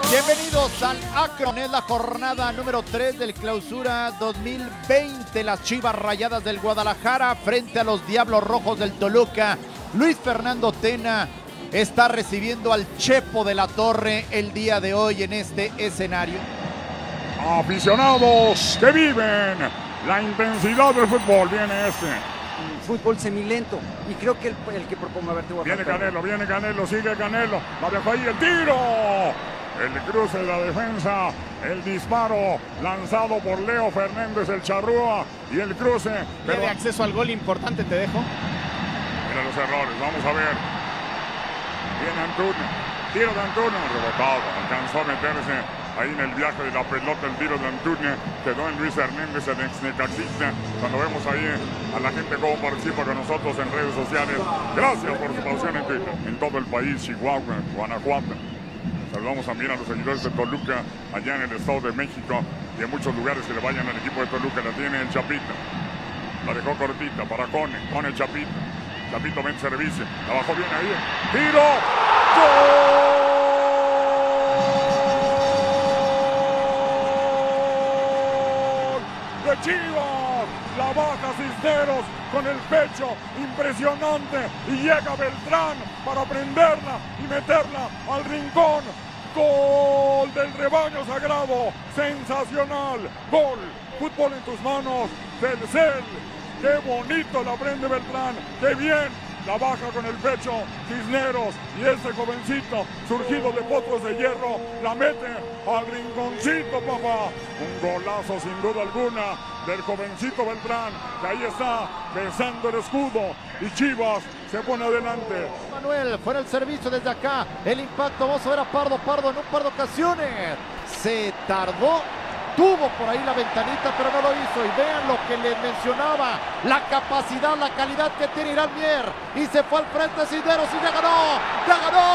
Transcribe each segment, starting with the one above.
Bienvenidos al Akron, es la jornada número 3 del Clausura 2020. Las Chivas Rayadas del Guadalajara frente a los Diablos Rojos del Toluca. Luis Fernando Tena está recibiendo al Chepo de la Torre el día de hoy en este escenario. Aficionados que viven la intensidad del fútbol, viene fútbol semilento, y creo que el que propone verte viene Canelo, sigue Canelo, la dejó ahí, el tiro, el cruce de la defensa, el disparo lanzado por Leo Fernández, el charrúa, y el cruce. Pero de acceso al gol importante, te dejo. Mira los errores, vamos a ver. Viene Antuna, tiro de Antuna, rebotado, alcanzó a meterse ahí en el viaje de la pelota, el tiro de Antuna, quedó en Luis Hernández, en ex-necaxista. Cuando vemos ahí a la gente cómo participa con nosotros en redes sociales, gracias por su pasión en todo el país, Chihuahua, Guanajuato. Saludamos también a los seguidores de Toluca, allá en el Estado de México, y en muchos lugares que le vayan al equipo de Toluca. La tiene el Chapito, la dejó cortita para Cone el Chapito. Chapito ven servicio, la bajó bien ahí, tiro, ¡gol! De Chivas, la baja Cisneros con el pecho impresionante y llega Beltrán para prenderla y meterla al rincón. Gol del rebaño sagrado, sensacional, gol, fútbol en tus manos, Telcel, qué bonito la prende Beltrán, qué bien. La baja con el pecho Cisneros y ese jovencito surgido de Potros de Hierro la mete al rinconcito, papá. Un golazo sin duda alguna del jovencito Beltrán, que ahí está besando el escudo y Chivas se pone adelante. Manuel, fuera el servicio desde acá, el impacto, vamos a ver a Pardo en un par de ocasiones. Se tardó. Tuvo por ahí la ventanita, pero no lo hizo. Y vean lo que les mencionaba. La capacidad, la calidad que tiene Irán Mier. Y se fue al frente Cisneros y ya ganó. ¡Ya ganó!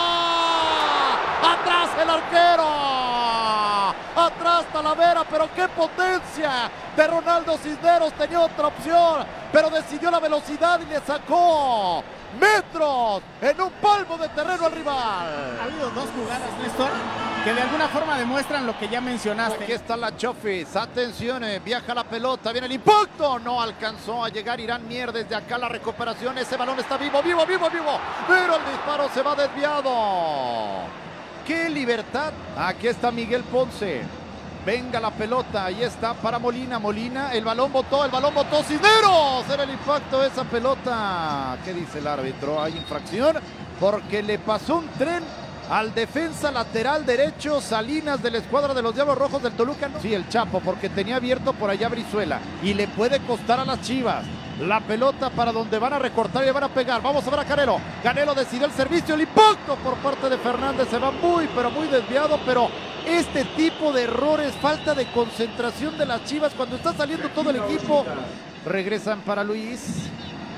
¡Atrás el arquero! ¡Atrás Talavera! ¡Pero qué potencia! De Ronaldo Cisneros, tenía otra opción, pero decidió la velocidad y le sacó metros en un palmo de terreno al rival. Ha habido dos jugadas, Néstor, que de alguna forma demuestran lo que ya mencionaste. Aquí está la Chofis, atención, viaja la pelota, viene el impacto, no alcanzó a llegar Irán Mier. Desde acá la recuperación, ese balón está vivo, pero el disparo se va desviado. ¡Qué libertad! Aquí está Miguel Ponce. Venga la pelota, ahí está para Molina, el balón botó, Cisneros, era el impacto de esa pelota. ¿Qué dice el árbitro? Hay infracción porque le pasó un tren al defensa lateral derecho Salinas de la escuadra de los Diablos Rojos del Toluca. Sí, el Chapo, porque tenía abierto por allá Brizuela y le puede costar a las Chivas. La pelota para donde van a recortar y le van a pegar. Vamos a ver a Canelo. Canelo decidió el servicio, el impacto por parte de Fernández. Se va muy desviado, pero este tipo de errores, falta de concentración de las Chivas cuando está saliendo todo el equipo. Regresan para Luis.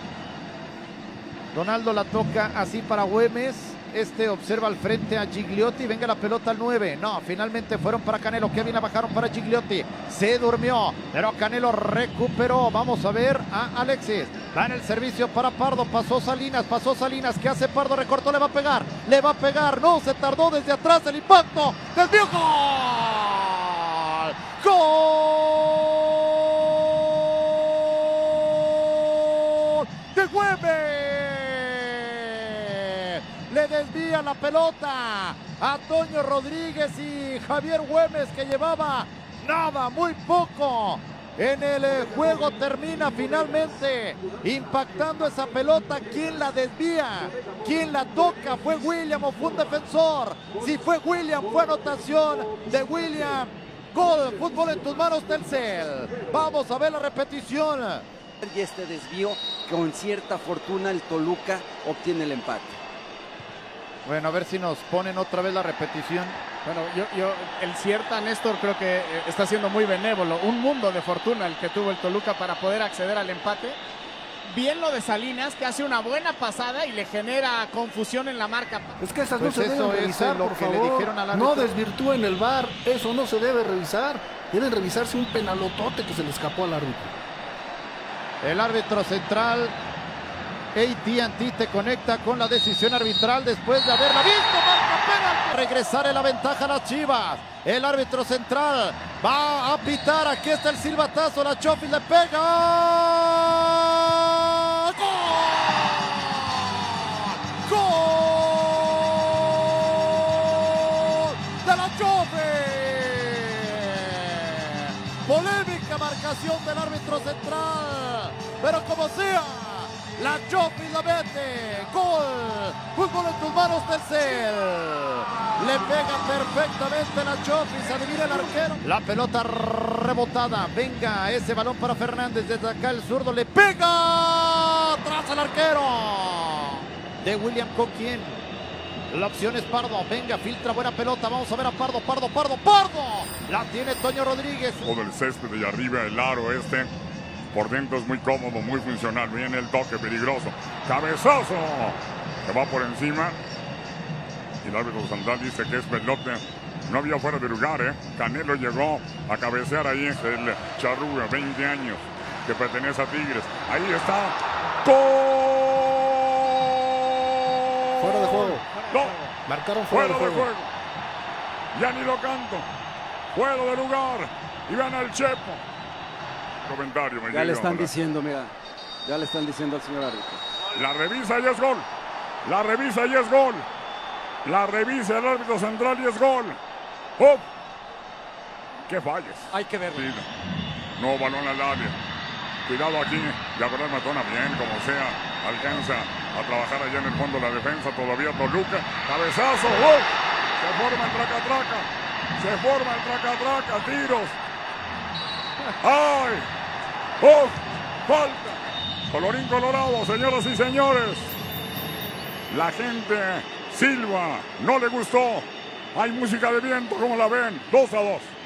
Ronaldo la toca así para Güemes. Este observa al frente a Gigliotti. Venga la pelota al 9. No, finalmente fueron para Canelo. Qué bien la bajaron para Gigliotti. Se durmió, pero Canelo recuperó. Vamos a ver a Alexis. Va en el servicio para Pardo. Pasó Salinas. ¿Qué hace Pardo? Recortó, le va a pegar. No, se tardó desde atrás el impacto. ¡Desvío! ¡Gol! ¡Gol! ¡De Güemes! Le desvía la pelota a Toño Rodríguez y Javier Güemes, que llevaba nada, muy poco en el juego. Termina finalmente impactando esa pelota. ¿Quién la desvía? ¿Quién la toca? ¿Fue William o fue un defensor? Si fue William, fue anotación de William. Gol, fútbol en tus manos, Telcel. Vamos a ver la repetición. Y este desvío, con cierta fortuna el Toluca obtiene el empate. Bueno, a ver si nos ponen otra vez la repetición. Bueno, el Cierta, Néstor, creo que está siendo muy benévolo. Un mundo de fortuna el que tuvo el Toluca para poder acceder al empate. Bien lo de Salinas, que hace una buena pasada y le genera confusión en la marca. Es que esas pues no se deben revisar, lo por que favor. le dijeron al árbitro. No desvirtúen el VAR, eso no se debe revisar. Deben revisarse un penalotote que se le escapó al árbitro. El árbitro central AT&T te conecta con la decisión arbitral después de haberla visto. Marca penal. Regresar en la ventaja a las Chivas. El árbitro central va a pitar. Aquí está el silbatazo. La Chofis le pega. ¡Gol! ¡Gol! ¡De la Chofis! Polémica marcación del árbitro central. Pero como sea, la Chofis la mete. Gol. Fútbol en tus manos, Telcel. Le pega perfectamente la Chofis. Adivina el arquero. La pelota rebotada. Venga ese balón para Fernández. Desde acá el zurdo le pega. Tras el arquero. De William Coquien. La opción es Pardo. Venga, filtra buena pelota. Vamos a ver a Pardo. Pardo. La tiene Toño Rodríguez. Todo el césped y arriba el aro este. Por dentro es muy cómodo, muy funcional. Viene el toque peligroso. Cabezazo. Que va por encima. Y el árbitro central dice que es pelote. No había fuera de lugar, ¿eh? Canelo llegó a cabecear ahí. El Charrúa, 20 años, que pertenece a Tigres. Ahí está. ¡Gol! Fuera de juego. No. Marcaron fuera de juego. Ya ni lo canto. Fuera de lugar. Y gana el Chepo. Comentario, ya le están diciendo, mira. Ya le están diciendo al señor árbitro. La revisa y es gol. La revisa y es gol. La revisa el árbitro central y es gol. ¡Oh! ¡Qué falles! Hay que verlo. Sí, no, balón al área. Cuidado aquí. Ya verdad Matona bien, como sea. Alcanza a trabajar allá en el fondo la defensa. Todavía Toluca. Cabezazo. ¡Oh! Se forma el traca-traca. Se forma el traca-traca. Tiros. ¡Ay! ¡Oh! ¡Falta! Colorín colorado, señoras y señores. La gente silba. No le gustó. Hay música de viento, como la ven. 2-2.